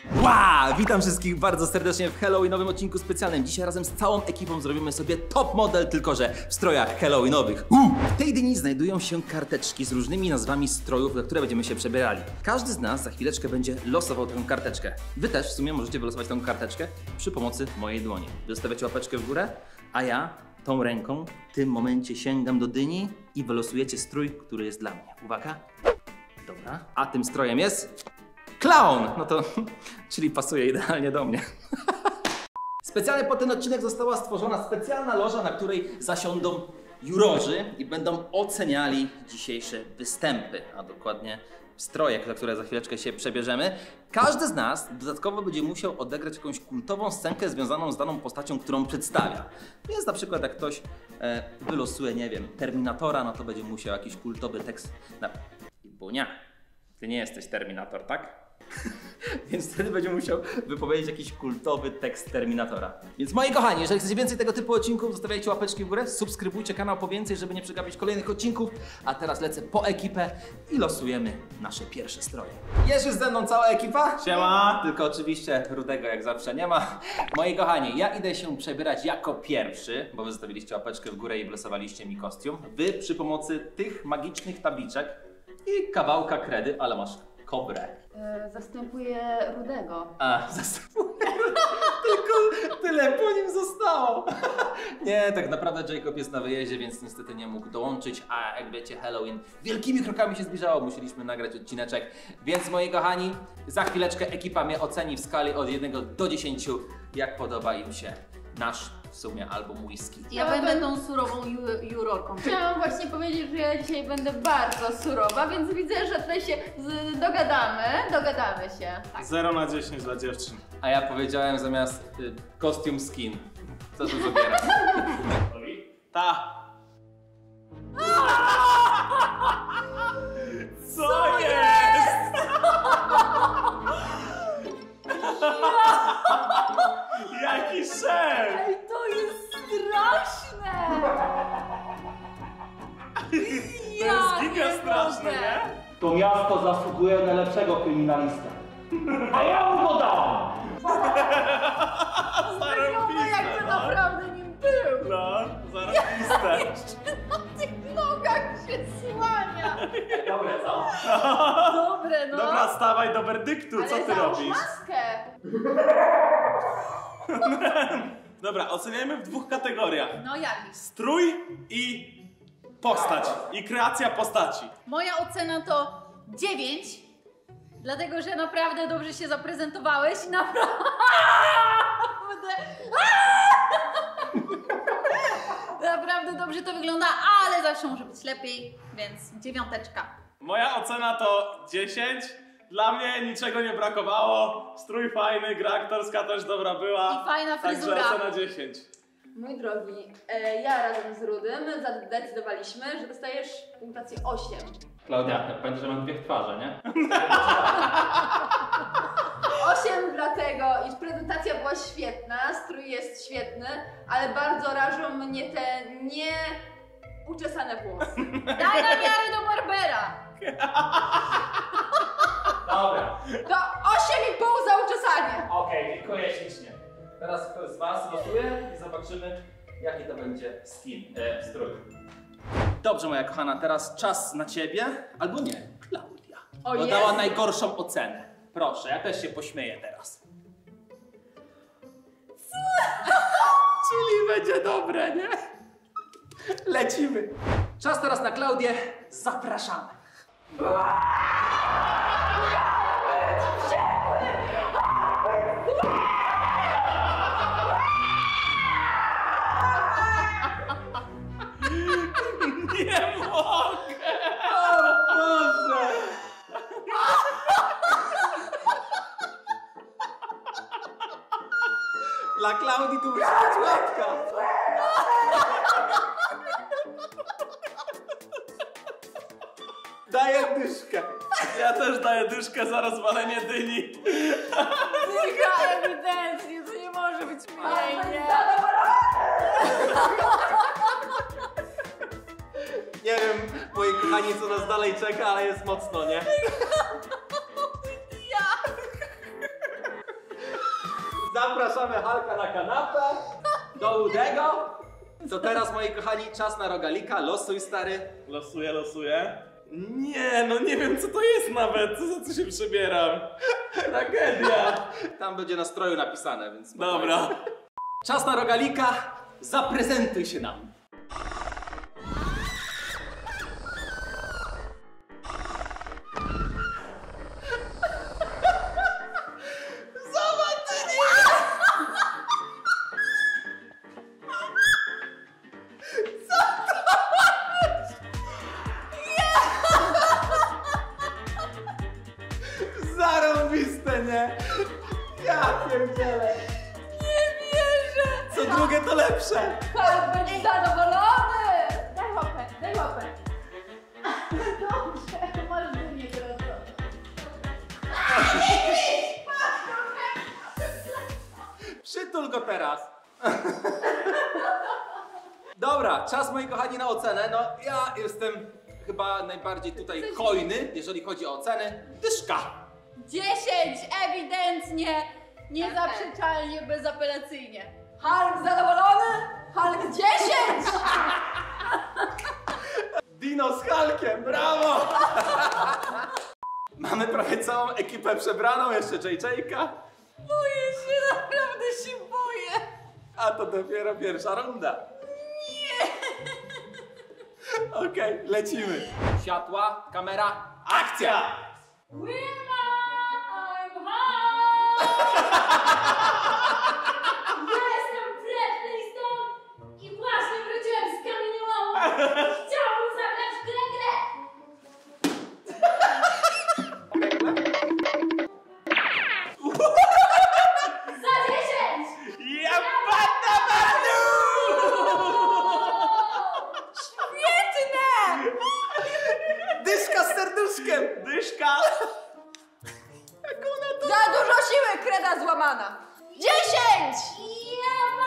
Wow! Witam wszystkich bardzo serdecznie w Halloweenowym odcinku specjalnym. Dzisiaj razem z całą ekipą zrobimy sobie top model, tylko że w strojach halloweenowych. W tej dyni znajdują się karteczki z różnymi nazwami strojów, na które będziemy się przebierali. Każdy z nas za chwileczkę będzie losował tę karteczkę. Wy też w sumie możecie wylosować tę karteczkę przy pomocy mojej dłoni. Wystawiacie łapeczkę w górę, a ja tą ręką w tym momencie sięgam do dyni i wylosujecie strój, który jest dla mnie. Uwaga. Dobra. A tym strojem jest... Clown! No to, czyli pasuje idealnie do mnie. Specjalnie po ten odcinek została stworzona specjalna loża, na której zasiądą jurorzy i będą oceniali dzisiejsze występy, a dokładnie stroje, za które za chwileczkę się przebierzemy. Każdy z nas dodatkowo będzie musiał odegrać jakąś kultową scenkę związaną z daną postacią, którą przedstawia. Więc na przykład jak ktoś wylosuje, nie wiem, Terminatora, no to będzie musiał jakiś kultowy tekst... Bunia, ty nie jesteś Terminator, tak? Więc wtedy będzie musiał wypowiedzieć jakiś kultowy tekst Terminatora. Więc moi kochani, jeżeli chcecie więcej tego typu odcinków, zostawiajcie łapeczki w górę, subskrybujcie kanał po więcej, żeby nie przegapić kolejnych odcinków. A teraz lecę po ekipę i losujemy nasze pierwsze stroje. Jest już ze mną cała ekipa? Siema! Tylko oczywiście Rudego jak zawsze nie ma. Moi kochani, ja idę się przebierać jako pierwszy, bo wy zostawiliście łapeczkę w górę i wylosowaliście mi kostium. Wy przy pomocy tych magicznych tabliczek i kawałka kredy, ale masz kobrę. Zastępuję Rudego. A, zastępuję. Tylko tyle po nim zostało. Nie, tak naprawdę Jacob jest na wyjeździe, więc niestety nie mógł dołączyć, a jak wiecie, Halloween wielkimi krokami się zbliżało, musieliśmy nagrać odcineczek. Więc moi kochani, za chwileczkę ekipa mnie oceni w skali od 1 do 10, jak podoba im się nasz w sumie albo mój skin. Ja będę tą surową jurorką. Chciałam właśnie powiedzieć, że ja dzisiaj będę bardzo surowa, więc widzę, że tutaj się dogadamy się. Tak. 0 na 10 dla dziewczyn. A ja powiedziałem zamiast kostium skin. Co tu zabiera? Ta! Co jest? Jaki szef! Ej, to jest straszne! To jest giga straszne, nie? To miasto zasługuje na lepszego kryminalistę. A ja mu go dam! Wygląda jakby naprawdę nim był! No, zarobiste. Jeszcze na tych nogach się słania! Dobre, co? Dobre, no! Dobra, stawaj do werdyktu, co ty załóż robisz? maskę! Dobra, oceniajmy w 2 kategoriach. No jakich? Strój i postać. I kreacja postaci. Moja ocena to 9, dlatego że naprawdę dobrze się zaprezentowałeś i naprawdę... Naprawdę dobrze to wygląda, ale zawsze może być lepiej, więc 9. Moja ocena to 10. Dla mnie niczego nie brakowało. Strój fajny, gra aktorska też dobra była. I fajna fryzura. Także ocena 10. Mój drogi, ja razem z Rudym zadecydowaliśmy, że dostajesz punktację 8. Klaudia, pamiętaj, że mam 2 twarze, nie? 8 dlatego, iż prezentacja była świetna, strój jest świetny, ale bardzo rażą mnie te nieuczesane włosy. Daj na miarę do Barbera! Dobra. To 8,5 za uczesanie! Okej, dziękuję ślicznie. Teraz ktoś z was losuje i zobaczymy, jaki to będzie skin, strój. Dobrze, moja kochana, teraz czas na ciebie, albo nie, Klaudia. O, Bo jest. dała najgorszą ocenę. Proszę, ja też się pośmieję teraz. Czyli będzie dobre, nie? Lecimy. Czas teraz na Klaudię. Zapraszamy. Nie mogę! O Boże! Dla Klaudii tu musi być łatka. Daję dyszkę. Ja też daję dyszkę za rozwalenie dyni. Dycha, ewidentnie, to nie może być mniej, nie? Nie wiem, moi kochani, co nas dalej czeka, ale jest mocno, nie? Zapraszamy Halka na kanapę. Do Udego. To teraz, moi kochani, czas na rogalika. Losuj, stary. Losuję. Nie, no nie wiem co to jest nawet, za co się przebieram. Tragedia. Tam będzie na stroju napisane, więc... Dobra. Czas na rogalika. Zaprezentuj się nam. Zarąbiste, nie? Ja pierdzielę. Nie wierzę! Co drugie to lepsze. Hulk będzie zadowolony! Daj łapę, daj łapę. Dobrze, możesz do mnie teraz. Przytul go teraz. Dobra, czas, moi kochani, na ocenę. No, ja jestem chyba najbardziej tutaj hojny, jeżeli chodzi o oceny. Dyszka. 10! Ewidentnie! Niezaprzeczalnie, bezapelacyjnie. Hulk zadowolony? Hulk 10! Dino z Hulkiem, brawo! Mamy prawie całą ekipę przebraną, jeszcze JJ-ka. Boję się, naprawdę się boję. A to dopiero pierwsza runda. Nie! Okej, lecimy. Światła, kamera, akcja! Winna, I'm hot! Jestem Fred Flintstone i właśnie wróciłem z kamieniołomu. Chciałbym zagrać w tę grę. Za 10! Ja bata badu! Świetne! Dyszka z serduszkiem! Dyszka! Za dużo siły, kreda złamana. 10! Ja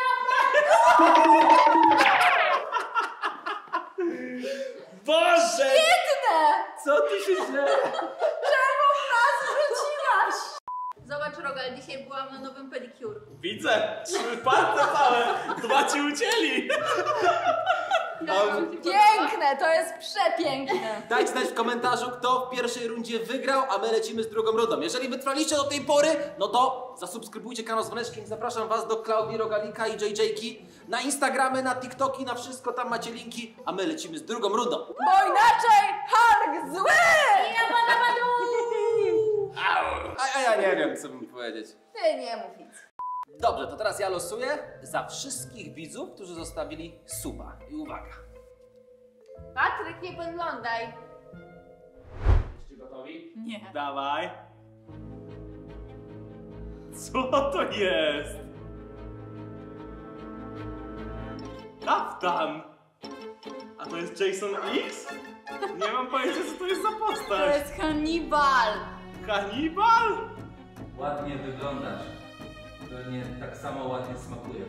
Boże! Świetne! Co tu się dzieje? Czemu nas wrzuciłaś? Zobacz, Rogal, dzisiaj byłam na nowym pedicure. Widzę! 3 palce całe! 2 ci ucięli! Piękne, to jest przepiękne. Dajcie znać w komentarzu, kto w pierwszej rundzie wygrał, a my lecimy z drugą rundą. Jeżeli wytrwaliście do tej pory, no to zasubskrybujcie kanał z dzwoneczkiem. Zapraszam was do Klaudii, Rogalika i JJ-ki. Na Instagramy, na TikToki, na wszystko, tam macie linki, a my lecimy z drugą rundą. Bo inaczej Hulk zły! A ja nie wiem, co bym powiedzieć. Ty nie mów nic. Dobrze, to teraz ja losuję za wszystkich widzów, którzy zostawili suba. I uwaga. Patryk, nie podglądaj. Jesteście gotowi? Nie. Dawaj. Co to jest? Kaftan! A to jest Jason X? Nie mam pojęcia, co to jest za To postać. jest Hannibal. Kanibal? Ładnie wyglądasz. To nie tak samo ładnie smakuje.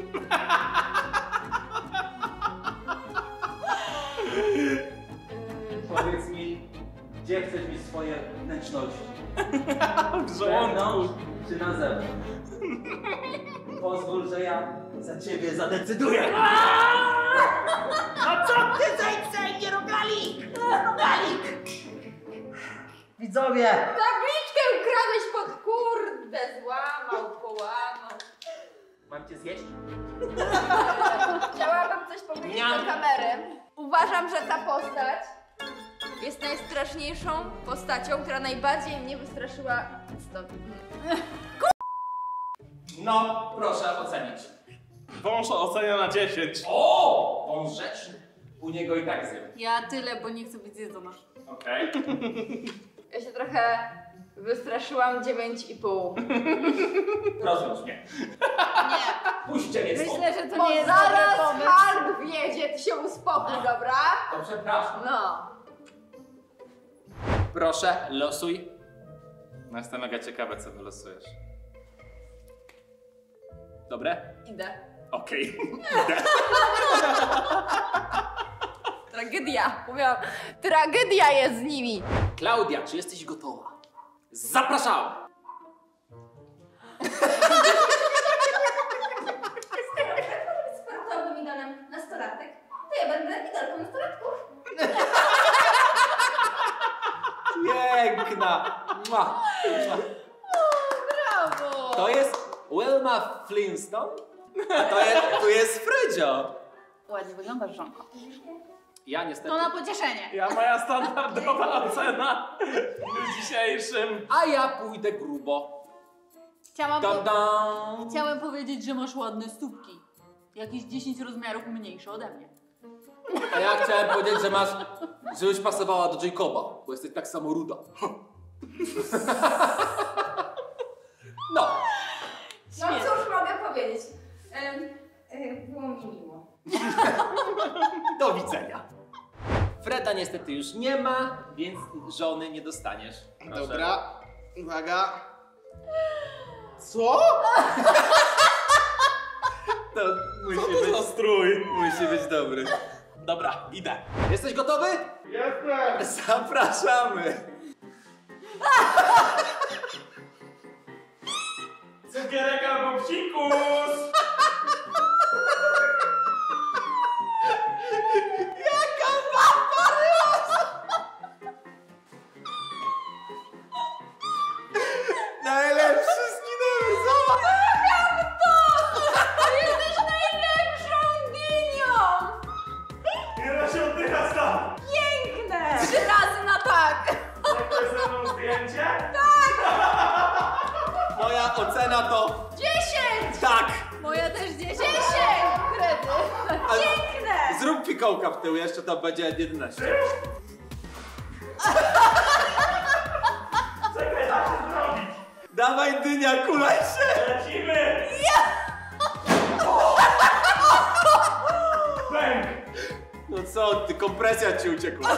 Powiedz mi, gdzie chcesz mieć swoje wnętrzności? W żołądku. Czy na zewnątrz? Pozwól, że ja za ciebie zadecyduję. A co ty zajce, rogalik? Rogalik! Widzowie! Tabliczkę ukradłeś pod kurde, złamał, połamał. Mam cię zjeść? Chciałabym coś powiedzieć Miam. do kamery. Uważam, że ta postać jest najstraszniejszą postacią, która najbardziej mnie wystraszyła. Stop. No, proszę ocenić. Wąż ocenia na 10. O! On rzeczny. U niego i tak zjem. Ja tyle, bo nie chcę być zjedzona. Okej. Ja się trochę wystraszyłam 9,5. Rozwiąż mnie. Nie. Puśćcie mnie stąd. Myślę, że to Bo nie jest dobry zaraz pomysł. Hulk wjedzie, ty się uspokój, dobra? To przepraszam. No. Proszę, losuj. No jestem mega ciekawy, co wylosujesz. Dobre? Idę. Okej. Tragedia. Mówiłam, tragedia jest z nimi. Klaudia, czy jesteś gotowa? Zapraszam! Mua. Mua. Brawo! To jest Wilma Flintstone, a tu jest Frydzio. Ładnie wyglądasz, żonko. Ja niestety. To na pocieszenie. Moja standardowa ocena w dzisiejszym. A ja pójdę grubo. Chciałem powiedzieć, że masz ładne stópki. Jakieś 10 rozmiarów mniejsze ode mnie. A ja chciałem powiedzieć, żebyś pasowała do Jacoba, bo jesteś tak samo ruda. No. No cóż mogę powiedzieć? Było mi miło. Do widzenia. Freda niestety już nie ma, więc żony nie dostaniesz. Proszę. Dobra, uwaga. Co? To Co to za strój? musi być dobry. Dobra, idę. Jesteś gotowy? Jestem! Zapraszamy. Cukierek albo psikus! Najlepszy skinner, zobacz! Jesteś najlepszą dynią! Nie da się oddychać tam! Piękne! 3 razy na tak! Jak to jest ze mną zdjęcie? Moja ocena to 10! tak! Moja też 10! Kredy! Ale Piękne! zrób fikołka w tył, jeszcze to będzie 11. Czekaj, da się zrobić! Dawaj dynia, kulaj się! Lecimy! Bęk! No co ty, kompresja ci uciekła.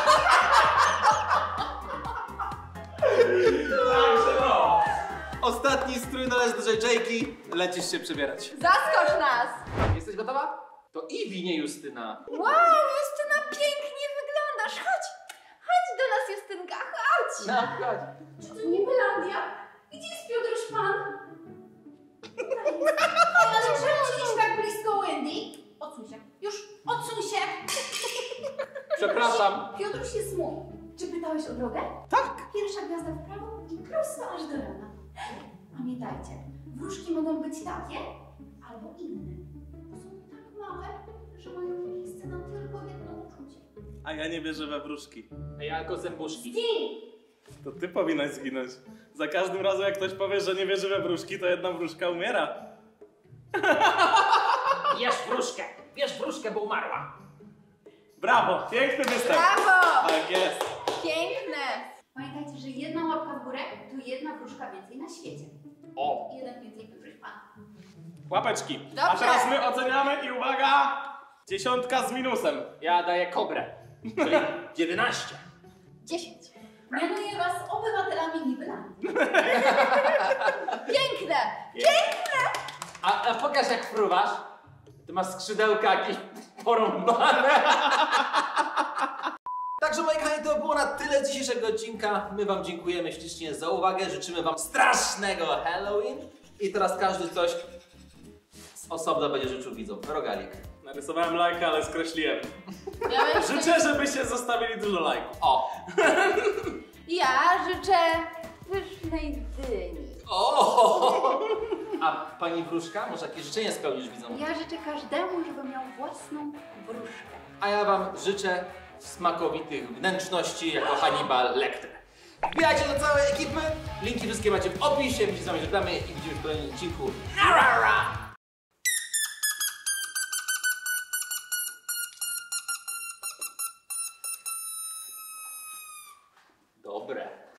Także no! Ostatni strój należy do JJ-ki, lecisz się przebierać. Zaskocz nas! Jesteś gotowa? To Iwi, nie Justyna. Wow, Justyna, pięknie wyglądasz! Chodź! Chodź do nas, Justynka, chodź! No, chodź. Czy to nie Belandia? Gdzie jest Piotr Szpan? Ale czemu siedzisz tak blisko Wendy? Odsuń się. Już odsuń się! Przepraszam. Piotruś jest mój. Czy pytałeś o drogę? Tak. Pierwsza gwiazda w prawo i prosto aż do rana. Pamiętajcie, wróżki mogą być takie albo inne. Bo są tak małe, że mają miejsce na tylko jedno uczucie. A ja nie wierzę we wróżki. A ja jako zębuszki. Zginij! To ty powinnaś zginąć. Za każdym razem jak ktoś powie, że nie wierzy we wróżki, to jedna wróżka umiera. Bierz wróżkę, bo umarła. Brawo, piękny występ. Brawo! Tak jest. Piękne! Pamiętajcie, że jedna łapka w górę to jedna wróżka więcej na świecie. O. Jeden więcej Piotruś Pan. Łapeczki. A Dobrze. teraz my oceniamy i uwaga! 10 z minusem. Ja daję kobrę, czyli 11. 10. Mianuję was obywatelami Nibelandii. Piękne! Piękne! A pokaż jak fruwasz. Ty masz skrzydełka jakieś porąbane. Także moi kochani, to było na tyle dzisiejszego odcinka. My wam dziękujemy ślicznie za uwagę. Życzymy wam strasznego Halloween. I teraz każdy coś z osobna będzie życzył widzom. Rogalik. Narysowałem lajka, ale skreśliłem. Ja bym Życzę, żebyście zostawili dużo lajków. O! Ja życzę pysznej dyni. O! A pani wróżka, może jakieś życzenie spełnisz widzom? Ja życzę każdemu, żeby miał własną wróżkę. A ja wam życzę smakowitych wnętrzności jako Hannibal Lecter. Wbijajcie do całej ekipy. Linki wszystkie macie w opisie. My się z wami żegnamy i widzimy w kolejnym odcinku. Narara! Dobre.